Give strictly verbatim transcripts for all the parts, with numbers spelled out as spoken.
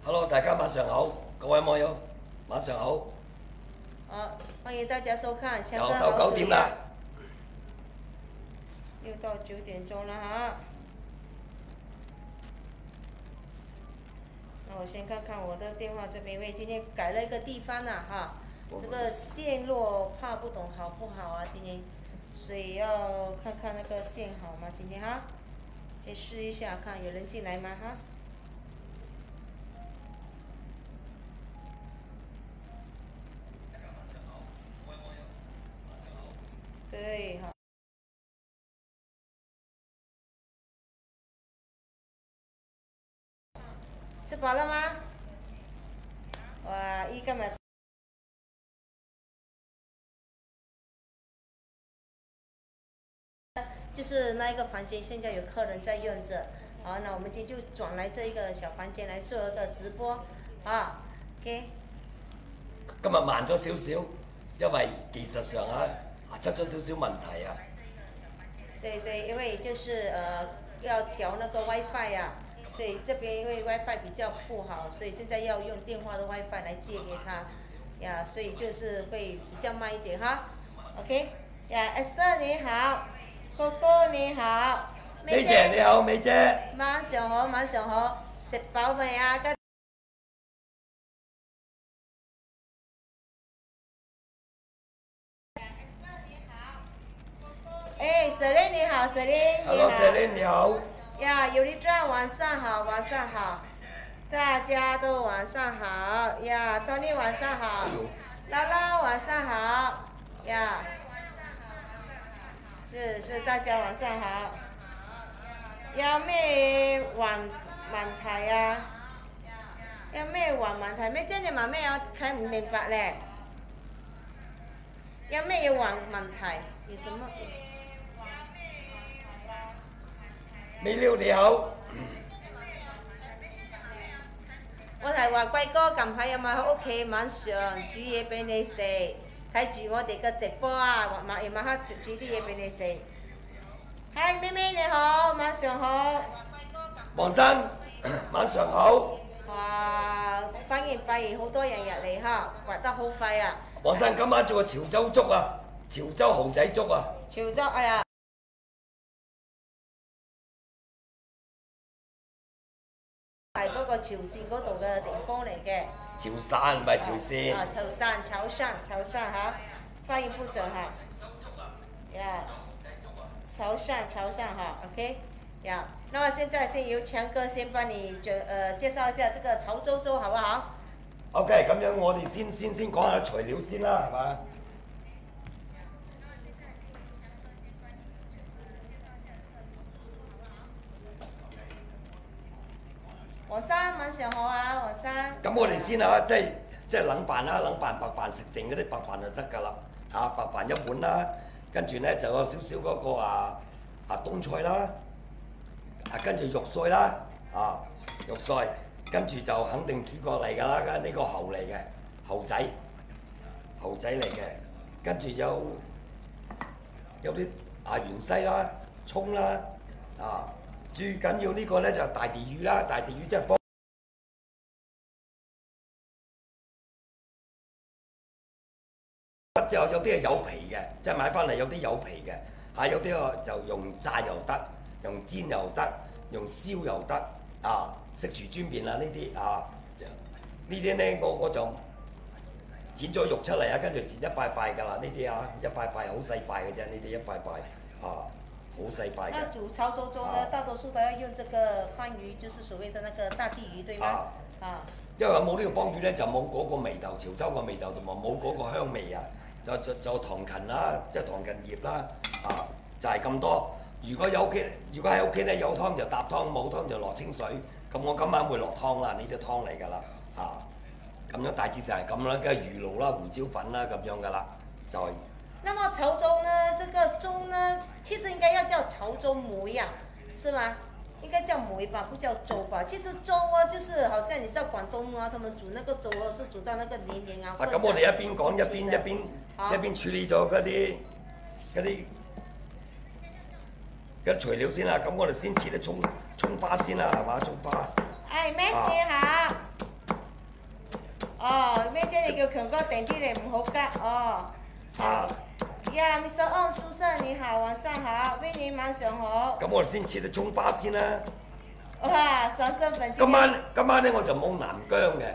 Hello， 大家晚上好，各位網友，晚上好。 好，歡迎大家收看《強又哥到九點啦， 又到九點鐘了哈。那我先看看我的電話這邊，因為今天改了一個地方啦、啊、哈，這個線路怕不懂好不好啊？今天，所以要看看那個線好嗎？今天哈，先試一下，看有人進來嗎？哈。對，好。吃飽了嗎？哇，一個嘛。就是那一個房間，現在有客人在用着。好，那我們今天就轉來這一個小房間來做一個直播。啊 ，OK。 今日慢咗少少，因為技術上啊。出咗少少問題啊！ 對對，因為就是呃要調那個 WiFi 啊，所以這邊因為 WiFi 比較不好，所以現在要用電話的 WiFi 來接給他，呀，所以就是會比較慢一點哈。OK， 呀 ，Esther 你好，哥哥你好， 美姐你好，美姐。 晚上好，晚上好，食飽未啊？哎 ，Selin 你好 ，Selin。 Hello Selin 你好。 呀，尤丽莎晚上好，晚上好，大家都晚上好。呀 ，Tony 晚上好，姥姥晚上好。呀，是是大家晚上好。有咩問問題啊？有咩話問題？咩真你問咩我睇唔明白咧？有咩要問問題？有什麼？ 美撩你好， 我係話貴哥近排有冇喺屋企晚上煮嘢俾你食？睇住我哋嘅直播啊，晚夜晚黑煮啲嘢俾你食。係妹妹你好，晚上好。 黃生晚上好。 哇！反應發現好多人入嚟哈，滑得好快啊！ 黃生今晚做個潮州粥啊，潮州蠔仔粥啊。 潮州哎呀！係嗰個潮汕嗰度嘅地方嚟嘅。 潮汕唔係潮汕。 啊，潮汕，潮汕，潮汕嚇，發音不準嚇。呀，潮汕，潮汕嚇 ，OK。呀，那麼現在先由強哥先幫你就呃介紹一下這個潮州粥，好不好 ？OK， 咁樣我哋先先先講下材料先啦，係嘛？ 黃生晚上好啊，黃生。 咁我哋先啊，即係即係冷飯啦，冷飯白飯食剩嗰啲白飯就得㗎啦。啊，白飯一碗啦，跟住咧就有少少嗰個啊啊冬菜啦，啊跟住肉碎啦，啊肉碎，跟住就肯定主角嚟㗎啦，呢、呢個蠔嚟嘅，蠔仔，蠔仔嚟嘅，跟住有有啲啊芫茜啦、葱啦，啊。最緊要呢個咧就係大地魚啦，大地魚即係幫之後有啲係有皮嘅，即係買翻嚟有啲有皮嘅，嚇有啲啊就用炸又得，用煎又得，用燒又得，啊食廚專麵啊呢啲啊，呢啲咧我我就剪咗肉出嚟啊，跟住剪一塊塊㗎啦，呢啲啊一塊塊好細塊嘅啫，呢啲一塊塊啊。好細塊嘅。 那煮潮州粥呢，大多數都要用這個番魚，就是所謂的那個大地魚，對嗎？啊。啊因為冇呢個番魚咧，就冇嗰個味道，潮州個味道同埋冇嗰個香味啊。就就就糖芹啦，即係糖芹葉啦，啊就係、是、咁多。如果有屋企，如果喺屋企咧有湯就搭湯，冇湯就落清水。咁我今晚會落湯啦，呢啲湯嚟㗎啦，啊咁樣大致上係咁啦，跟住魚露啦、胡椒粉啦咁樣㗎啦，就係。 那麼潮州呢？這個粥呢，其實應該要叫潮州梅呀，是嗎？應該叫梅吧，不叫粥吧。其實粥啊，就是好像你知道廣東啊，他們煮那個粥啊，是煮到那個黏黏啊。 啊，咁我哋一邊講一邊一邊一邊處理咗嗰啲嗰啲嗰啲材料先啦。咁我哋先切啲葱葱花先啦，係嘛？葱花。 哎，咩事嚇？ 叫強哥定啲嚟唔好吉哦。 啊。 呀，Mister Ong 先生你好，晚上好 ，Winnie 晚上好。 咁我哋先切啲葱花先啦。 哇，爽身粉。 今晚今晚咧我就冇南薑嘅。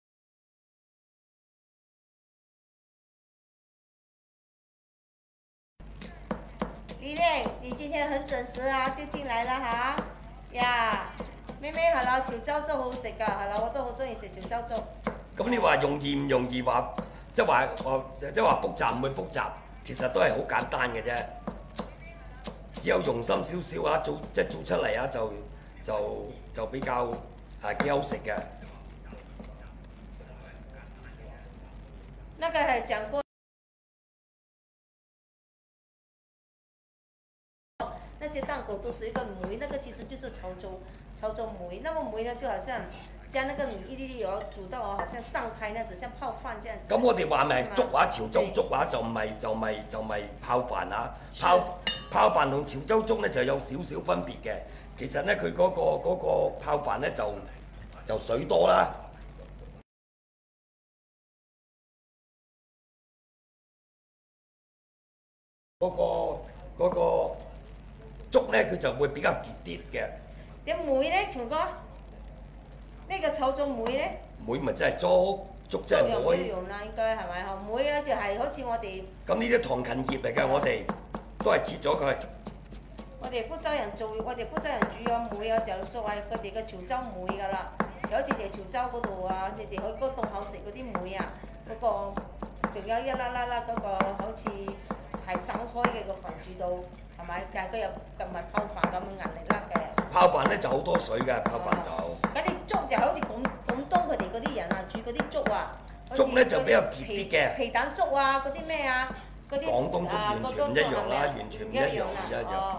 丽麗，你今天很準時啊，就進來啦嚇。呀，妹妹係啦，潮州粥好食㗎，係啦，我都好中意食潮州粥。 咁你話容易唔容易話，即係話話即係話複雜唔會複雜，其實都係好簡單嘅啫。只有用心少少啊，做即係做出嚟啊，就就就比較係幾好食嘅。 那個係講過。那些蛋糕都是一個梅，那個其實就是潮州潮州梅。那麼梅呢，就好像將那個米一粒粒油煮到哦，好像散開那樣子，像泡飯這樣子。 咁我哋話咪粥話潮州粥話就唔係就唔係就唔係泡飯啊，泡泡飯同潮州粥咧就有少少分別嘅。其實咧佢嗰個嗰個泡飯咧就就水多啦。嗰個嗰個粥咧佢就會比較結啲嘅。 啲梅咧，松哥，呢個炒咗梅咧？ 梅咪真係粥，粥真係梅。 梅用啦，應該係咪？嗬，梅咧就係好似我哋。 咁呢啲唐芹葉嚟嘅，我哋都係切咗佢。 我哋福州人做，我哋福州人煮咗梅啊，就作為佢哋嘅潮州梅㗎啦。就好似你潮州嗰度啊，你哋去嗰洞口食嗰啲梅啊，嗰、那個仲有一粒粒粒嗰個好似係散開嘅個飯煮到，係咪？但係佢又唔係泡飯咁樣硬粒粒嘅。泡飯咧就好多水嘅，泡飯就。 咁你粥就好似廣廣東佢哋嗰啲人啊，煮嗰啲粥啊。 粥咧就比較結啲嘅。 皮蛋粥啊，嗰啲咩啊，嗰啲。 廣東粥完全唔一樣啦，完全唔一樣，唔一樣。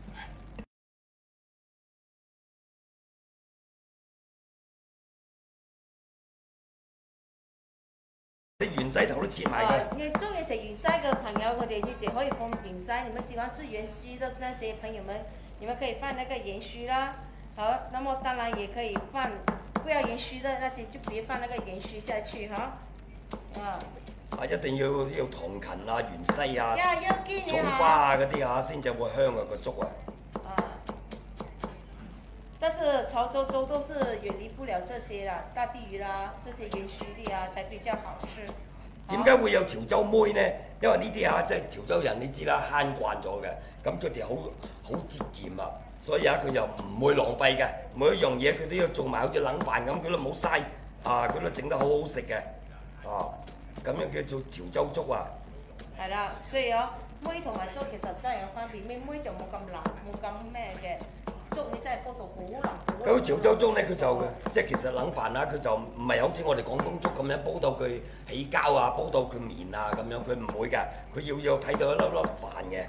啲芫茜頭都切埋嘅。 你中意食芫茜嘅朋友，佢哋你哋可以放芫茜。你們喜歡吃元鬚的那些朋友們，你們可以放那個元鬚啦。好，那麼當然也可以放不要元鬚的那些，就別放那個元鬚下去哈。啊。 啊！一定要要糖芹啊、芫茜啊、葱花啊嗰啲啊，先至會香啊個粥啊。 啊。但是潮州粥都是遠離不了這些啦，大地魚啦，這些元鬚的啊，才比較好吃。 點解會有潮州妹呢？因為呢啲啊，即係潮州人，你知啦，慳慣咗嘅，咁佢哋好好節儉啊，所以啊，佢又唔會浪費嘅，每一樣嘢佢都要做埋好似冷飯咁，佢都冇嘥啊，佢都整得好好食嘅，啊，咁樣叫做潮州粥啊。 係啦，所以啊，妹同埋粥其實真係有分別，咩妹就冇咁腍，冇咁咩嘅。粥你真係煲到好腍。 咁潮州粥咧，佢就即係其實冷飯啊，佢就唔係好似我哋廣東粥咁樣煲到佢起膠啊，煲到佢綿啊咁樣，佢唔會㗎，佢要要睇到一粒粒飯嘅。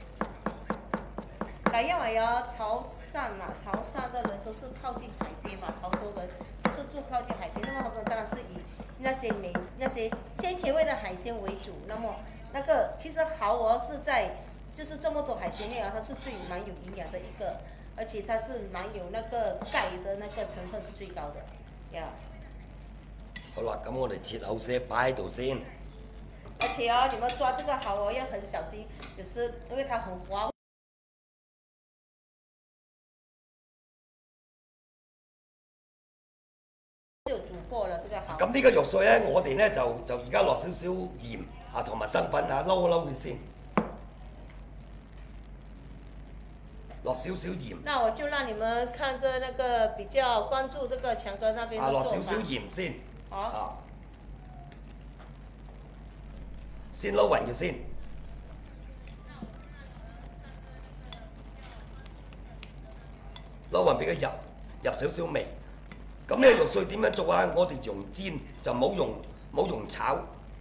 但因為有潮汕啊，潮汕的人都是靠近海邊嘛，潮州人都是住靠近海邊，那麼他們當然是以那些美那些鮮甜味的海鮮為主。那麼那個其實蠔鵝是在就是這麼多海鮮類啊，它是最蠻有營養的一個。而且它是蠻有那個鈣的那個成分是最高的，呀、yeah。 好啦，咁我哋切好些擺喺度先。 而且哦，你們抓這個蠔哦要很小心，就是因為它很滑。就煮過了這個蠔。 咁呢個肉碎咧，我哋咧就就而家落少少鹽啊，同埋生粉啊，撈一撈佢先。落少少鹽。 那我就讓你們看着那個比較關注這個強哥那邊的做法。 啊，落少少鹽先。 好。 啊。先撈勻佢先。撈勻俾佢入入少少味。咁呢個肉碎點樣做啊？我哋用煎就唔好用唔好用炒。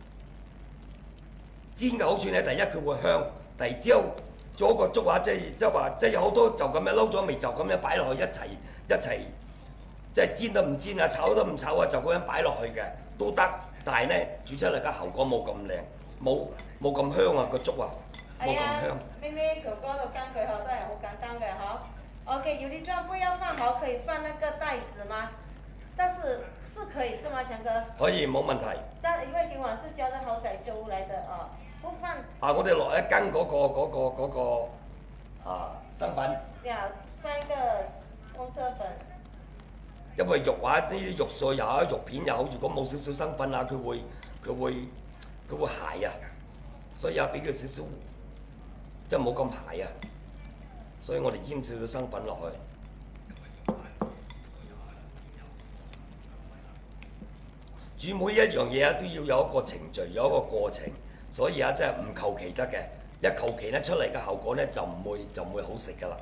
煎嘅好處咧，第一佢會香，第二之後。做個粥啊，即係即係話，即係有好多就咁樣撈咗味，就咁樣擺落去一齊一齊，即係煎都唔煎啊，炒都唔炒啊，就咁樣擺落去嘅都得。但係咧煮出嚟嘅效果冇咁靚，冇冇咁香啊個粥啊，冇咁香。 妹妹哥哥的乾句嗬都係好簡單嘅嗬。OK，有啲醬不要放好，可以放那個袋子嗎？ 但是是可以是嗎，強哥？ 可以冇問題。 但因為今晚是叫做豪仔粥嚟的啊，不放。 啊！我哋落一羹嗰、個嗰、個嗰、個啊生粉。 呀，放一個公車粉。 因為肉啊，呢啲肉碎又好，肉片又好，如果冇少少生粉啊，佢會佢會佢會鞋啊，所以啊，俾佢少少，即係冇咁鞋啊，所以我哋醃少少生粉落去。煮每一樣嘢啊，都要有一個程序，有一個過程，所以啊，真係唔求其得嘅。一求其咧出嚟嘅效果咧就唔會就唔會好食㗎啦。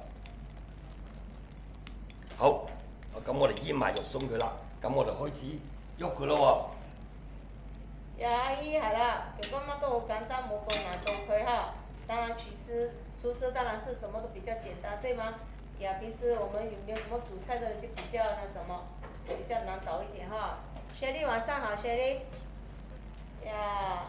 好。咁我哋醃埋肉鬆佢啦，咁我哋開始喐佢咯喎。呀，阿姨係啦，有個乜都好簡單，冇咁難到佢哈。當然廚師廚師當然是什麼都比較簡單，對嗎？呀，平時我們有沒有什麼煮菜的就比較那什麼，比較難倒一點哈。雪莉晚上好，雪莉。呀。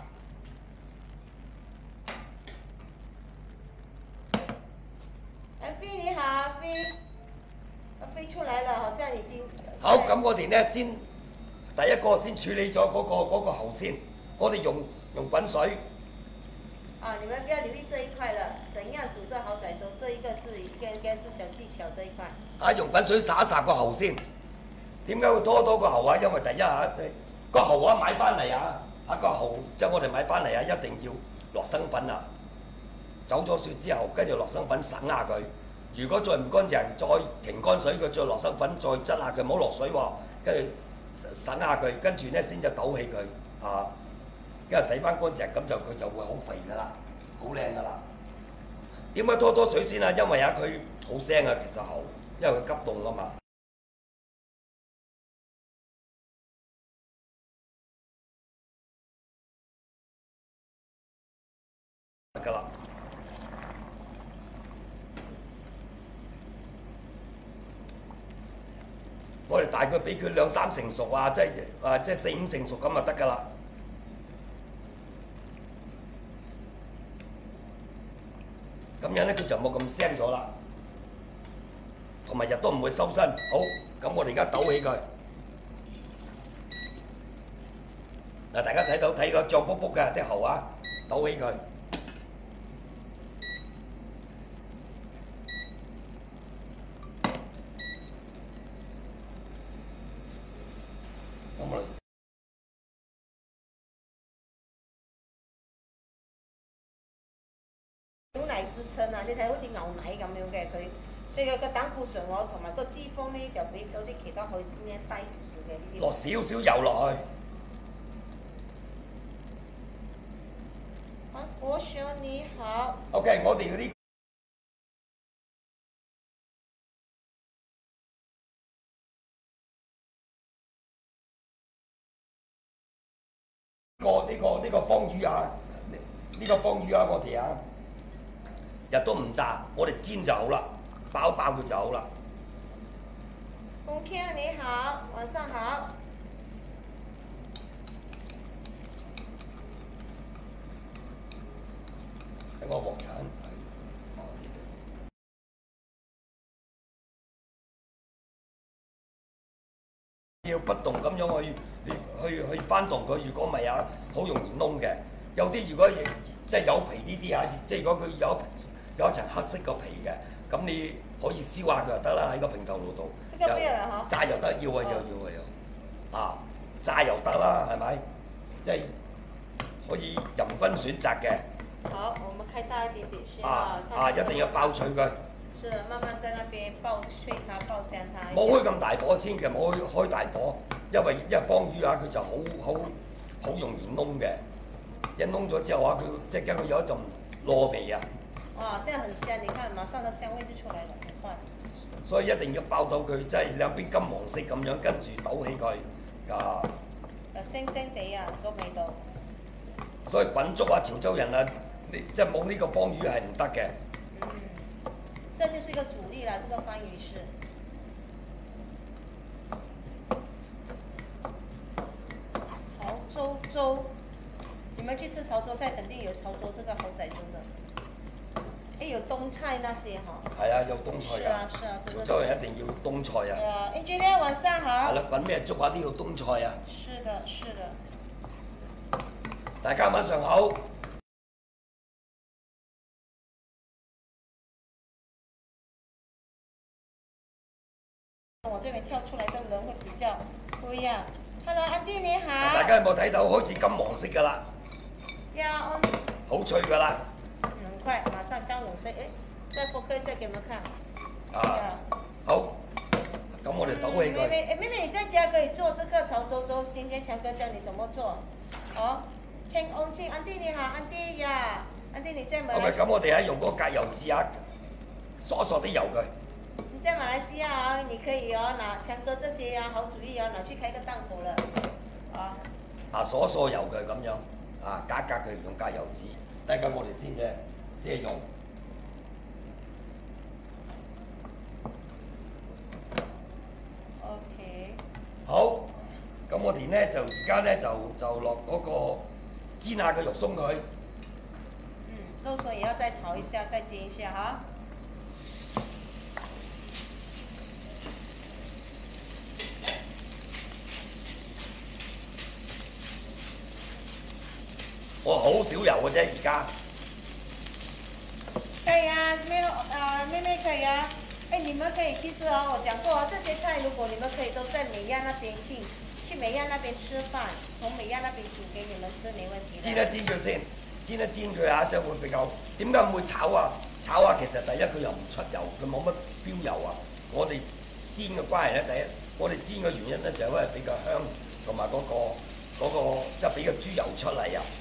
阿飛你好，阿飛。飛出來了，好像已經。 好，咁我哋咧先第一個先處理咗嗰、嗰個嗰、嗰個蠔先，我哋用用滾水。 啊，你們不要留意這一塊了，怎樣煮這蠔仔粥？這一個是應該應該是小技巧這一塊。啊， 用滾水灑一灑個蠔先。點解會拖多個蠔啊？因為第一下個蠔啊買翻嚟啊，啊個蠔即係我哋買翻嚟啊，一定要落生粉啊。走咗雪之後，跟住落生粉省下佢。如果再唔乾淨，再停乾水，佢再落生粉，再質下佢，唔好落水喎。跟住省下佢，跟住咧先至倒起佢，啊，跟住洗翻乾淨，咁就佢就會好肥噶啦，好靚噶啦。點解拖多水先啊？因為啊，佢好腥啊，其實蠔，因為佢急凍啊嘛。得㗎啦。我哋大概俾佢兩三成熟啊，即係啊，即係四五成熟咁就得㗎啦。咁樣咧，佢就冇咁腥咗啦，同埋亦都唔會收身。好，咁我哋而家倒起佢。嗱，大家睇到睇個脹卜卜嘅啲蠔啊，倒起佢。 牛奶支撐啊！你睇好似牛奶咁樣嘅佢，所以個膽固醇我同埋個脂肪咧就比嗰啲其他海鮮咧低少少嘅呢啲。 落少少油落去。 啊，國雄你好。 OK， 我哋嗰啲。個呢個呢個鮑魚啊，呢個鮑魚啊，我哋啊，日都唔炸，我哋煎就好啦，爆爆佢就好啦。 洪天你好，晚上好。 睇我鑊鏟。要不動咁樣去去去翻動佢，如果唔係啊，好容易燶嘅。有啲如果即係有皮呢啲啊，即係如果佢有有一層黑色個皮嘅，咁你可以燒下佢就得啦，喺個平頭爐度。炸又得，要啊要要啊要。啊，炸又得啦，係咪？即係可以任君選擇嘅。 好，我們開大一點點先啊啊！一定要爆脆佢。 是，慢慢在那邊爆脆它，爆香它。 冇開咁大火，千祈唔好開大火，因為因為鮑魚啊，佢就好好好容易燶嘅。一燶咗之後啊，佢即係佢有一陣糯味啊。 哇！現在很香，你看馬上個香味就出來了，很快。 所以一定要爆到佢即係兩邊金黃色咁樣，跟住倒起佢啊。 就腥腥地啊，個味道。 所以滾粥啊，潮州人啊，你即係冇呢個鮑魚係唔得嘅。 嗯，這就是一個主力啦，這個番禺是。潮州粥，你們去吃潮州菜，肯定有潮州這個蠔仔粥的。 誒有冬菜那些哈。 係啊，有冬菜㗎。 是啊是啊， 潮州人一定要冬菜啊。 係啊 ，Angelia 晚上好。 係啦，滾咩粥啊都要冬菜啊。 是的，是的。 大家晚上好。 我這邊跳出來的人會比較不一樣。Hello，安迪你好。 大家有冇睇到開始金黃色㗎啦？ 呀，我。 好脆㗎啦。 很快，馬上金黃色。誒，再 focus 一下給我們看。 啊。好。咁我哋倒起佢。 妹妹，誒妹妹，你在家可以做這個潮州粥，今天強哥教你怎麼做。好，清翁清，安迪你好，安迪呀，安迪你在馬來西亞。 咁咁我哋咧用嗰個隔油紙啊，索索啲油佢。 你在馬來西亞啊，你可以哦拿強哥這些啊好主意哦，拿去開個檔口了。啊。 啊，索索油佢咁樣，啊格格佢用隔油紙，等陣我哋先嘅先用。 OK。 好，咁我哋咧就而家咧就就落嗰個煎下嘅肉鬆佢。 嗯，肉鬆也要再炒一下，再煎一下哈。 我好少油嘅啫，而家。 可以啊，妹啊妹妹可以啊。哎，你們可以其實哦，我講過哦，這些菜如果你們可以都在美亞那邊訂，去美亞那邊吃飯，從美亞那邊煮給你們吃，沒問題的。 煎一煎佢先，煎一煎佢啊，即係會比較。點解唔會炒啊？炒啊，其實第一佢又唔出油，佢冇乜標油啊。我哋煎嘅關係咧，第一我哋煎嘅原因咧就係因為比較香，同埋嗰個嗰個即係俾個豬油出嚟啊。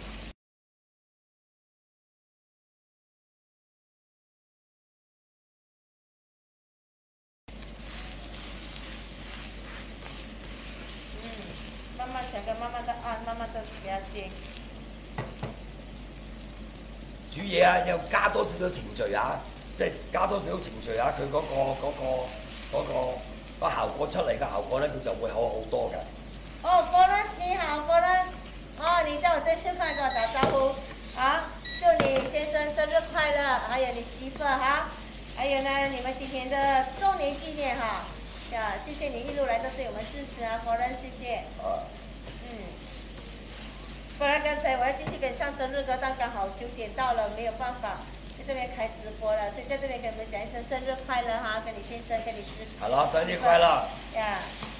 慢慢整個，慢慢的按，慢慢的俾它煎。 煮嘢啊，要加多少少程序啊，即係加多少少程序啊，佢嗰、個嗰、個嗰、個個效果出嚟嘅效果咧，佢就會好好多嘅。 哦 ，Florence 你好 ，Florence，哦，你叫我在吃飯，跟我打招呼，啊，祝你先生生日快樂，還有你媳婦哈，還有呢，你們今天的周年紀念哈。呀，謝謝你一路來都對我們支持啊，佛人，謝謝。 啊。 嗯。本來剛才我要進去給你唱生日歌，但剛好九點到了，沒有辦法在這邊開直播了，所以在這邊給你們講一聲生日快樂哈，跟你先生，跟你師。 係啦，生日快樂。 呀。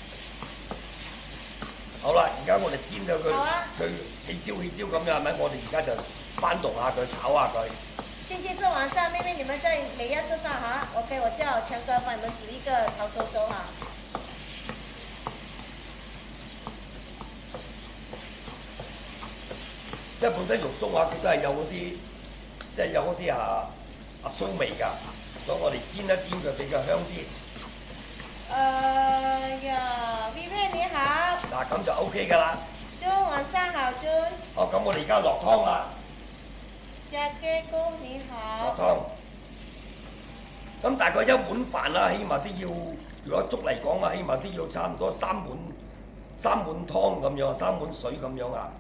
好啦，而家我哋煎到佢，佢、 啊、 起焦起焦咁樣，係咪？我哋而家就翻動下佢，炒下佢。 星期四晚上，妹妹你們在美亞吃飯哈 ，OK，我叫強哥幫你們煮一個潮州粥哈。 即係本身肉鬆啊，佢都係有嗰啲，即係有嗰啲啊啊酥味㗎，所以我哋煎一煎佢比較香啲。 誒呀 ，Vivian 你好。 嗱，咁就 OK 㗎啦。 Jun 晚上好，Jun。 哦，咁我哋而家落湯啦。 家姐公你好。 落湯。咁大概一碗飯啦，起碼都要，如果粥嚟講啊，起碼都要差唔多三碗三碗湯咁樣，三碗水咁樣啊。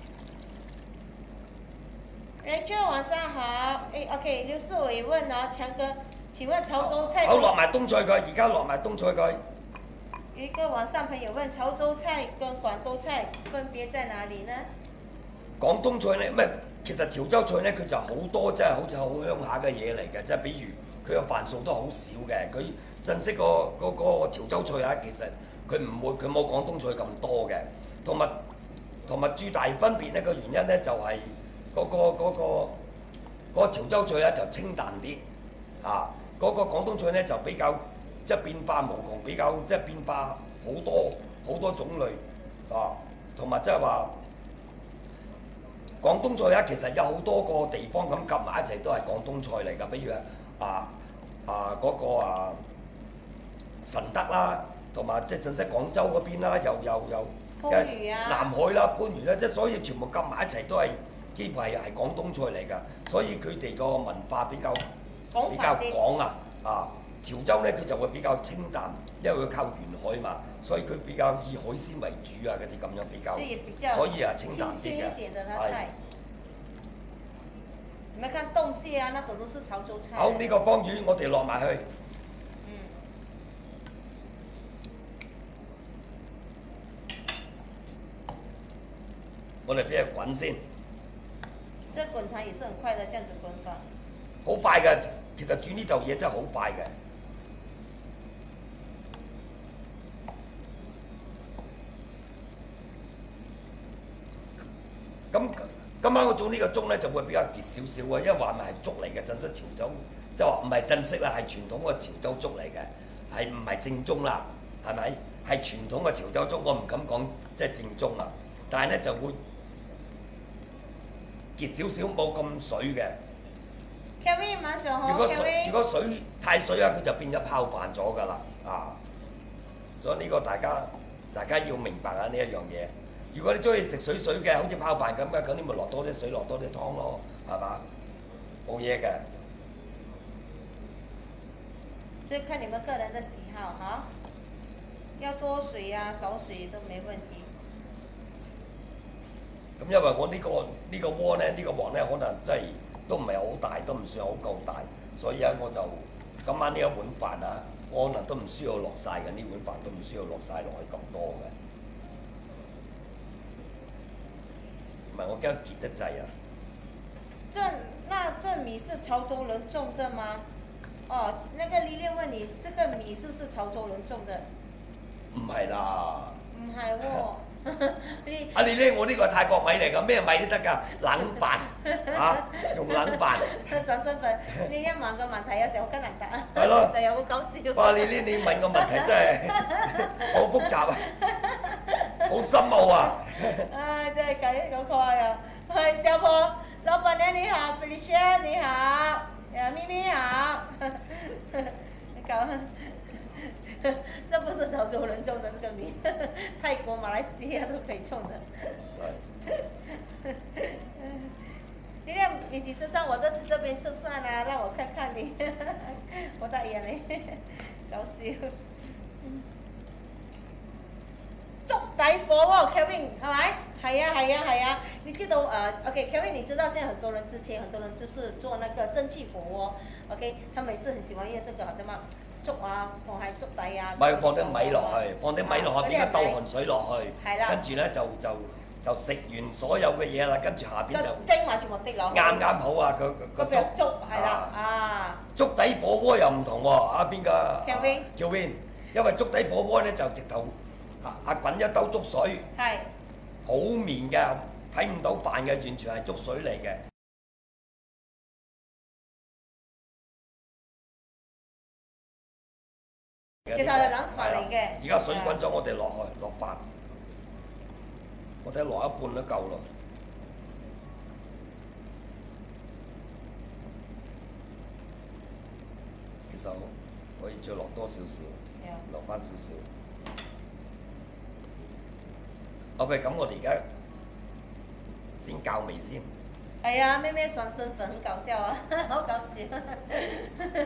Rachel 晚上好，誒 OK，劉思偉問哦，強哥，請問潮州菜？ 好，落埋冬菜佢，而家落埋冬菜佢。 有一個網上朋友問，潮州菜跟廣東菜分別在哪裡呢？ 廣東菜咧，咩？其實潮州菜咧，佢就好多，即係好似好鄉下嘅嘢嚟嘅，即係比如佢嘅飯數都好少嘅。佢正式個嗰個潮州菜啊，其實佢唔會，佢冇廣東菜咁多嘅。同埋同埋最大分別咧個原因咧就係、是、嗰、嗰個嗰、嗰個嗰個潮州菜咧就清淡啲，啊嗰、嗰個廣東菜咧就比較即係變化無窮，比較即係變化好多好多種類啊，同埋即係話。廣東菜啊，其實有好多個地方咁夾埋一齊都係廣東菜嚟㗎，比如啊啊嗰、嗰個啊順德啦，同埋即係正式廣州嗰邊啦，又又又番禺啊、 南海啦、番禺啦，即係所以全部夾埋一齊都係幾乎係係廣東菜嚟㗎，所以佢哋個文化比較比較廣啊啊！潮州咧佢就會比較清淡，因為佢靠沿海嘛，所以佢比較以海鮮為主啊嗰啲咁樣比較，所以啊清淡啲嘅。係。 你們看凍蟹啊，那種都是潮州菜。 好，呢、這個方魚我哋落埋去。 嗯。 我哋俾佢滾先。 這滾糖也是很快的，這樣子滾法。 好快嘅，其實煮呢嚿嘢真係好快嘅。咁今晚我做呢個粥咧就會比較結少少啊，因為話咪係粥嚟嘅，正式潮州，即係話唔係正式啦，係傳統嘅潮州粥嚟嘅，係唔係正宗啦？係咪？係傳統嘅潮州粥，我唔敢講即係正宗啊，但係咧就會結少少，冇咁水嘅。 Kevin 晚上好。 如果水如果水太水啊，佢就變咗泡飯咗㗎啦啊！所以呢個大家大家要明白啊呢一樣嘢。如果你中意食水水嘅，好似泡飯咁嘅，咁你咪落多啲水，落多啲湯咯，係嘛？冇嘢嘅。 所以看你們個人的喜好哈，要多水啊，少水都沒問題。 咁因為我呢、呢個呢、呢個鍋咧，呢、呢個鑊咧，可能真係都唔係好大，都唔算好夠大，所以咧我就今晚呢一碗飯啊，我可能都唔需要落晒嘅，呢碗飯都唔需要落晒落去咁多嘅。唔係我驚結得滯啊！ 這那這米是潮州人種的嗎？哦，那個李烈問你，這個米是不是潮州人種的？ 唔係啦。 唔係喎。你阿你咧，我呢個係泰國米嚟㗎，咩米都得㗎，冷飯嚇，用冷飯。 上身份，你一問個問題有時候好艱難答啊。 係咯。 就有好搞笑。 哇！你呢？你問個問題真係好複雜啊，好深奧啊。 唉，真係計好快啊！係小婆，老闆娘你好 ，Felicia 你好，誒咪咪好。搞。這不是潮州人種的這個米，泰國、馬來西亞都可以種的。今天你幾時上我這次這邊吃飯啊？讓我看看你，我大眼嘞，搞笑。粥底火鍋 Kevin 係咪？係啊係啊係啊！你知道呃 OK Kevin 你知道現在很多人之前很多人就是做那個蒸汽火鍋 ，OK，他們也是很喜歡用這個，好像嘛。粥啊，放喺粥底啊， 咪放啲米落去，放啲米落去，變咗倒汗水落去， 係啦， 跟住咧就就就食完所有嘅嘢啦，跟住下邊就蒸埋全部滴落去， 啱啱好啊！個個粥粥係啦啊， 粥底火鍋又唔同喎，啊邊個 ？Kevin Kevin，因為粥底火鍋咧就直頭啊啊滾一兜粥水， 係好綿嘅，睇唔到飯嘅，完全係粥水嚟嘅。 直頭係冷飯嚟嘅。 而家水滾咗，我哋落去落飯，我睇落一半都夠咯。其實可以再落多少少，落翻少少。OK，咁我哋而家先校味先。 係啊，咩咩爽身粉很搞笑啊，好搞笑。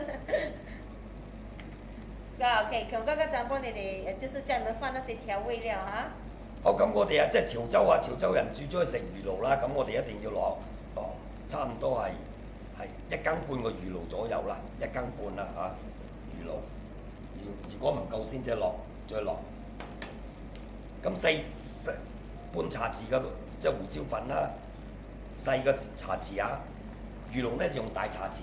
啊 ，OK，強哥哥就幫你哋，就是叫你們放那些調味料嚇。 好，咁我哋啊，即係潮州啊，潮州人最中意食魚露啦，咁我哋一定要攞落差唔多係係一羹半個魚露左右啦，一羹半啦嚇，魚露。如如果唔夠先至落，再落。咁細細半茶匙嘅即係胡椒粉啦，細個茶匙啊，魚露咧就用大茶匙。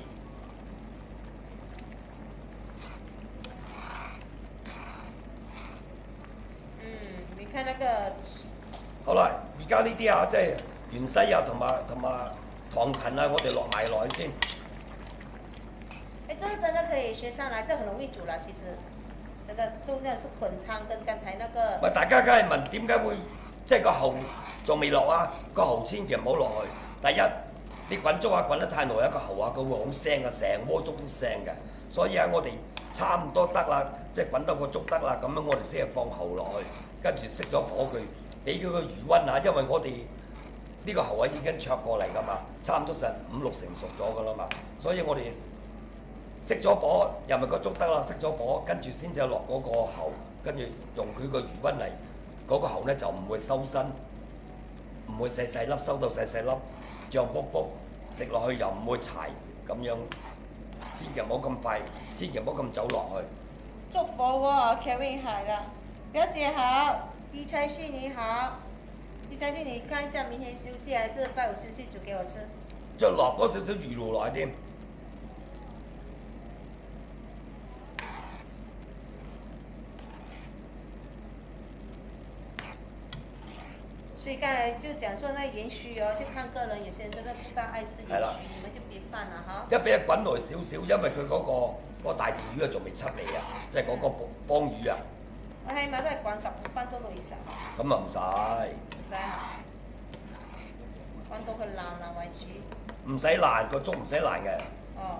看那個， 好啦，而家呢啲啊，即係芫茜啊，同埋同埋糖芹啊，我哋落埋落去先。 誒，這個真的可以學上來，這很容易煮啦，其實。真的，重點是滾湯跟剛才那個。 喂，大家梗係問點解會即係個蠔仲未落啊？個蠔千祈唔好落去。第一，你滾粥啊滾得太耐一個蠔啊，佢會好腥啊，成鍋粥都腥嘅。所以啊，我哋差唔多得啦，即係滾到個粥得啦，咁樣我哋先係放蠔落去。跟住熄咗火佢，俾佢個餘溫啊，因為我哋呢個蠔啊已經灼過嚟噶嘛，差唔多成五六成熟咗噶啦嘛，所以我哋熄咗火，又咪個粥得啦，熄咗火，跟住先至落嗰個蠔，跟住用佢個餘溫嚟，嗰、嗰個蠔咧就唔會收身，唔會細細粒收到細細粒，脹卜卜， 食落去又唔會柴咁樣，千祈唔好咁快，千祈唔好咁走落去。 祝福我 Kevin 好了，表姐好，李彩旭你好，李彩旭你看一下明天休息還是拜五休息煮給我吃。 再落多少少魚露落去添。 所以剛才就講說那鹽鬚哦，就看個人，有些人真的不大愛吃鹽鬚，你們就別放啦哈。 一俾佢滾耐少少，因為佢嗰、嗰個嗰個大電魚啊仲未出味啊，即係嗰個幫魚啊。 我起碼都係滾十五分鐘到以上。 咁啊唔使。 唔使嚇，滾到佢爛爛為止。 唔使爛，個粥唔使爛嘅。 哦。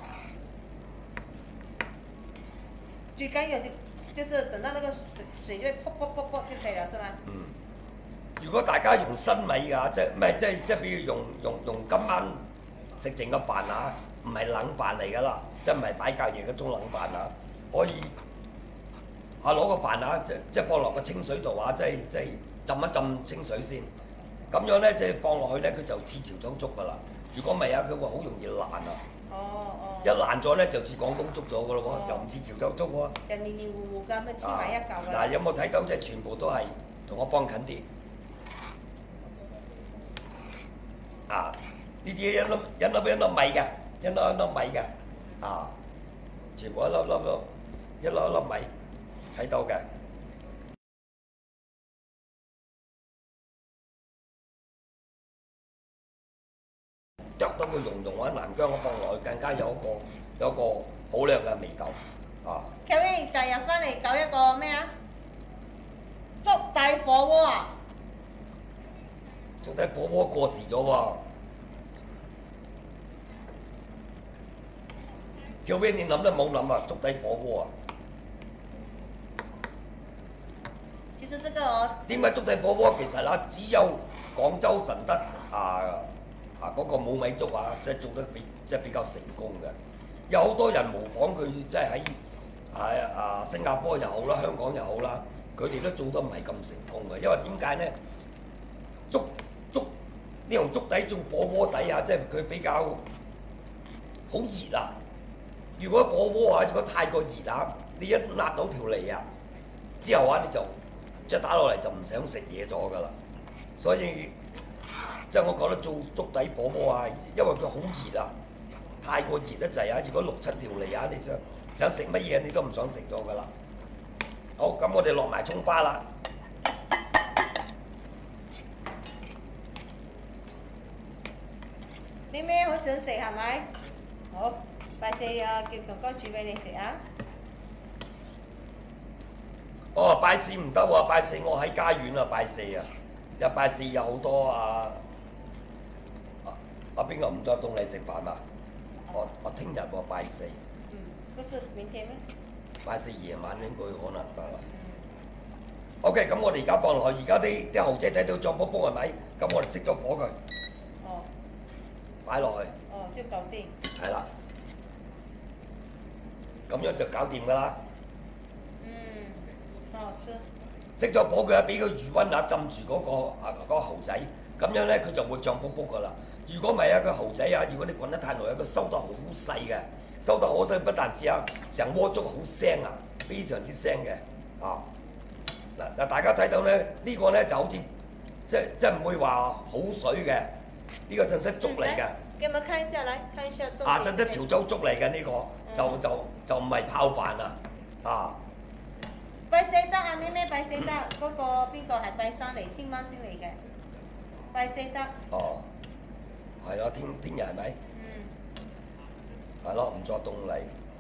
最緊要就就是等到那個水水就噗噗噗噗就可以了，是嗎？ 嗯。如果大家用新米㗎，即係唔係即係即係，比如用用用今晚食剩嘅飯啊，唔係冷飯嚟㗎啦，即係唔係擺隔夜嗰種冷飯啊，可以啊攞個飯啊，即即係放落個清水度啊，即係即係浸一浸清水先，咁樣咧即係放落去咧，佢就似潮州粥㗎啦。如果唔係啊，佢會好容易爛啊。 哦哦。 一爛咗咧，就似廣東粥咗㗎咯喎，就唔似潮州粥喎。 就黏黏糊糊咁樣黐埋一嚿㗎。 嗱，有冇睇到即係全部都係同我放近啲？啊！呢啲一粒一粒一粒米嘅，一粒一粒米嘅，啊，全部一粒粒粒，一粒一粒米，睇到嘅。剁到佢溶溶或者南薑我放落去，更加有一個有一個好靚嘅味道，啊。 Kevin，第日翻嚟搞一個咩啊？粥底火鍋啊！ 粥底火鍋過時咗喎。叫咩？你諗都冇諗啊！粥底火鍋啊！ 其實這個哦， 點解粥底火鍋其實啦，只有廣州順德啊啊嗰、那個冇米粥啊，即係做得比即係比較成功嘅。有好多人模仿佢，即係喺喺啊新加坡又好啦，香港又好啦，佢哋都做得唔係咁成功嘅。因為點解咧？粥粥呢種粥底做火鍋底啊，即係佢比較好熱啊！如果火鍋啊，如果太過熱啊，你一辣到條脷啊，之後啊你就一打落嚟就唔想食嘢咗㗎啦。所以即係我覺得做粥底火鍋啊，因為佢好熱啊，太過熱得滯啊！如果六七條脷啊，你想想食乜嘢你都唔想食咗㗎啦。好，咁我哋落埋葱花啦。 妹妹好想食係咪？好。拜四啊，叫強哥煮俾你食啊！ 哦，拜四唔得喎，拜四我喺家園啊，拜四啊，一拜四有好多啊啊啊邊個唔再凍你食飯嘛？我我聽日喎拜四。 嗯，不是明天咩？ 拜四夜晚應該可能得啦。OK，咁我哋而家放落去，而家啲啲蠔仔睇到脹卜卜係咪？咁我哋熄咗火佢。 哦。 擺落去。 哦，就搞掂。 係啦。咁樣就搞掂㗎啦。 嗯，好好吃。 熄咗火佢啊，俾個餘溫啊浸住嗰、嗰個啊嗰、嗰個蠔仔，咁樣咧佢就會脹卜卜㗎啦。如果唔係啊，個蠔仔啊，如果你滾得太耐啊，佢收得好細嘅，收得好細，不但止啊，成鍋粥好腥啊，非常之腥嘅啊。嗱嗱，大家睇到咧，呢個、呢個咧就好似即即唔會話好水嘅，呢、呢個正式粥嚟嘅。 給我們看一下，來看一下粥。 啊，真係潮州粥嚟嘅呢個，嗯、就就就唔係泡飯啊！啊！ 拜四德啊，妹妹拜四德，嗰、嗯、個邊個係拜山嚟？聽晚先嚟嘅。拜四德。哦， 係咯，聽聽日係咪？ 嗯。 係咯，唔再凍嚟。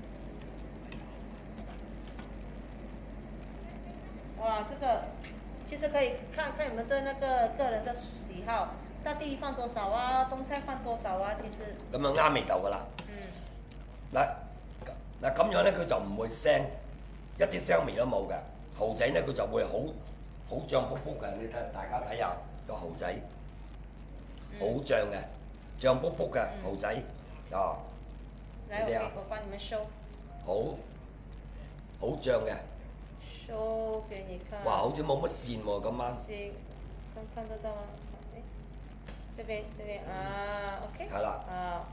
哇，這個其實可以看看你們的那個個人的喜好。大地放多少啊？冬菜放多少啊？其實咁樣啱味道㗎啦。嗯。嗱嗱咁樣咧，佢就唔會腥，一啲腥味都冇嘅。蠔仔咧，佢就會好好脹卜卜嘅。你睇，大家睇下個蠔仔，好脹嘅，脹卜卜嘅蠔仔啊！ 嚟，我我幫你們收。 好，好脹嘅。 收給你看。 哇！好似冇乜線喎，今晚。 線，看看得到嗎？ 這邊這邊啊 ，OK。 係啦。 啊。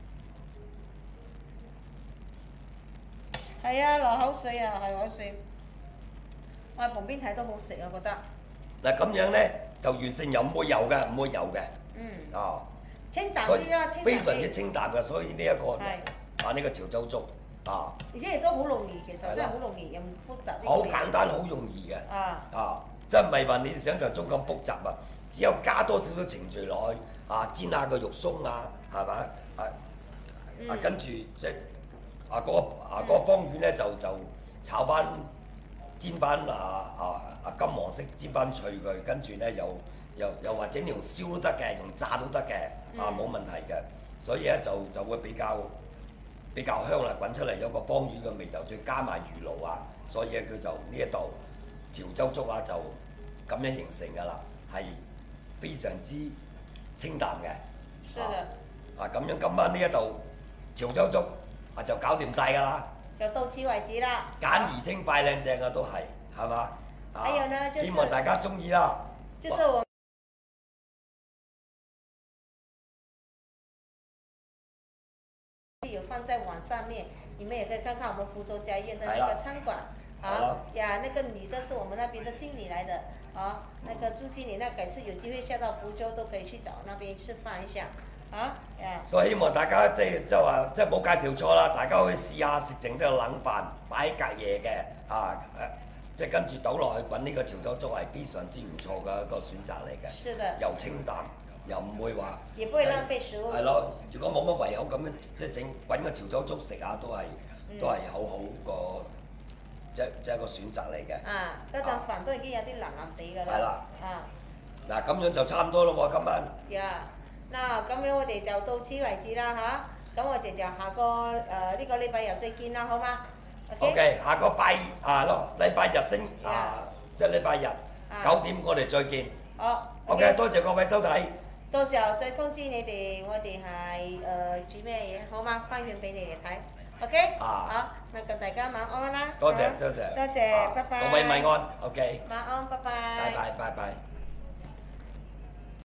係啊，流口水啊，係口水。我喺旁邊睇都好食啊，覺得。 嗱咁樣咧就完成又唔會油嘅，唔會油嘅。 嗯。 啊。 清淡啲啦，清淡啲。 非常之清淡嘅，所以呢一個係啊呢個潮州粥啊。 而且亦都好容易，其實真係好容易，又唔複雜啲。 好簡單，好容易嘅。 啊。 啊，真唔係話你想象中咁複雜啊！只有加多少少程序落去啊，煎下個肉鬆啊，係咪啊？啊跟住即係啊嗰個啊嗰個方丸咧就就炒翻煎翻啊啊啊金黃色煎翻脆佢，跟住咧又又又或者你用燒都得嘅，用炸都得嘅，啊冇問題嘅，所以咧就就會比較比較香啦，滾出嚟有個方丸嘅味道，再加埋魚露啊，所以咧佢就呢一道潮州粥啊就咁樣形成㗎啦，係非常之清淡嘅。 是的。 啊咁樣今晚呢一道潮州粥啊就搞掂晒㗎啦。 就到此為止啦。 簡而清快靚正啊都係，係嘛？ 還有呢，就是希望大家中意啦。 就是我。有放在網上面，你們也可以看看我們福州家宴的那個餐館。啊呀，那個女的是我們那邊的經理來的，啊，那個朱經理，那改次有機會下到福州都可以去找那邊吃飯一下，啊呀。 所以希望大家即係就話即係冇介紹錯啦，大家可以試下食剩啲冷飯擺喺隔夜嘅，啊誒，即係跟住倒落去滾呢個潮州粥係非常之唔錯嘅一個選擇嚟嘅。 是的。 又清淡，又唔會話。 也不會浪費食物。 係咯，如果冇乜胃口咁樣即係整滾個潮州粥食下都係都係好好個。即即係個選擇嚟嘅。 啊，嗰陣飯都已經有啲腍腍地㗎啦。 係啦。 啊。 嗱咁樣就差唔多咯喎，今晚。 呀，嗱咁樣我哋就到此為止啦吓，咁我哋就下個誒呢個禮拜日再見啦，好嗎 ？OK，下個拜啊咯，禮拜日星啊，即係禮拜日九點我哋再見。 好。 OK，多謝各位收睇。 到時候再通知你哋，我哋係誒煮咩嘢，好嗎？翻完俾你哋睇。OK， 啊， 好，那個大家晚安啦。 多謝多謝， 多謝，拜拜。 各位晚安 ，OK。 晚安，拜拜。 拜拜拜拜。